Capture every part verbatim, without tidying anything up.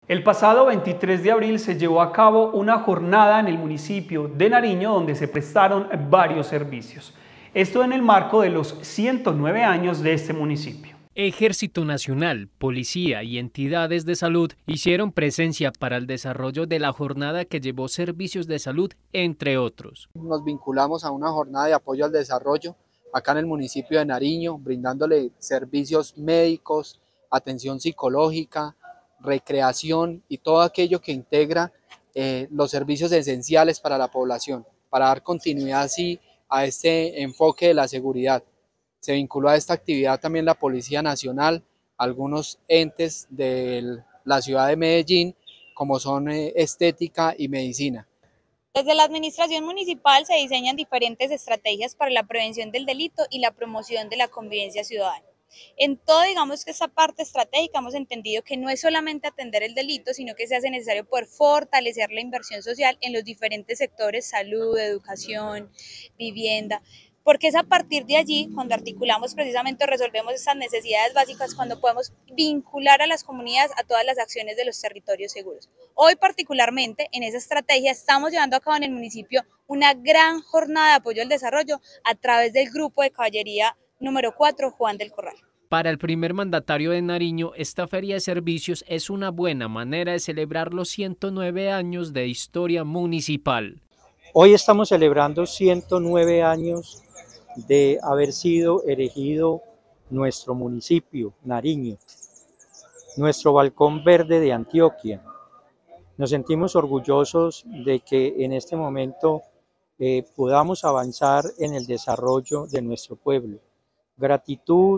El pasado veintitrés de abril se llevó a cabo una jornada en el municipio de Nariño donde se prestaron varios servicios. Esto en el marco de los ciento nueve años de este municipio. Ejército Nacional, Policía y entidades de salud hicieron presencia para el desarrollo de la jornada que llevó servicios de salud, entre otros. Nos vinculamos a una jornada de apoyo al desarrollo acá en el municipio de Nariño, brindándole servicios médicos, atención psicológica, recreación y todo aquello que integra eh, los servicios esenciales para la población, para dar continuidad así a este enfoque de la seguridad. Se vinculó a esta actividad también la Policía Nacional, algunos entes de la ciudad de Medellín, como son eh, estética y medicina. Desde la administración municipal se diseñan diferentes estrategias para la prevención del delito y la promoción de la convivencia ciudadana. En todo, digamos que esta parte estratégica hemos entendido que no es solamente atender el delito, sino que se hace necesario poder fortalecer la inversión social en los diferentes sectores, salud, educación, vivienda, porque es a partir de allí cuando articulamos precisamente, resolvemos estas necesidades básicas, cuando podemos vincular a las comunidades a todas las acciones de los territorios seguros. Hoy particularmente en esa estrategia estamos llevando a cabo en el municipio una gran jornada de apoyo al desarrollo a través del grupo de caballería número cuatro, Juan del Corral. Para el primer mandatario de Nariño, esta feria de servicios es una buena manera de celebrar los ciento nueve años de historia municipal. Hoy estamos celebrando ciento nueve años de haber sido erigido nuestro municipio, Nariño, nuestro balcón verde de Antioquia. Nos sentimos orgullosos de que en este momento eh, podamos avanzar en el desarrollo de nuestro pueblo. Gratitud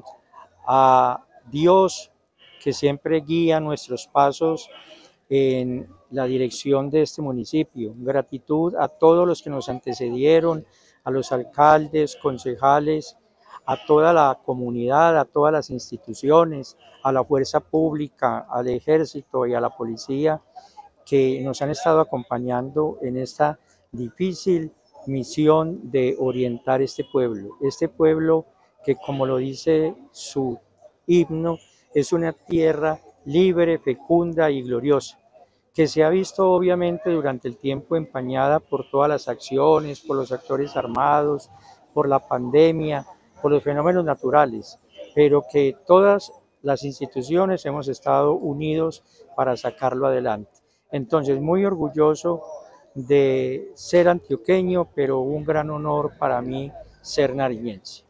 a Dios que siempre guía nuestros pasos en la dirección de este municipio. Gratitud a todos los que nos antecedieron, a los alcaldes, concejales, a toda la comunidad, a todas las instituciones, a la fuerza pública, al ejército y a la policía que nos han estado acompañando en esta difícil misión de orientar este pueblo. Este pueblo que, como lo dice su himno, es una tierra libre, fecunda y gloriosa, que se ha visto obviamente durante el tiempo empañada por todas las acciones, por los actores armados, por la pandemia, por los fenómenos naturales, pero que todas las instituciones hemos estado unidos para sacarlo adelante. Entonces, muy orgulloso de ser antioqueño, pero un gran honor para mí ser nariñense.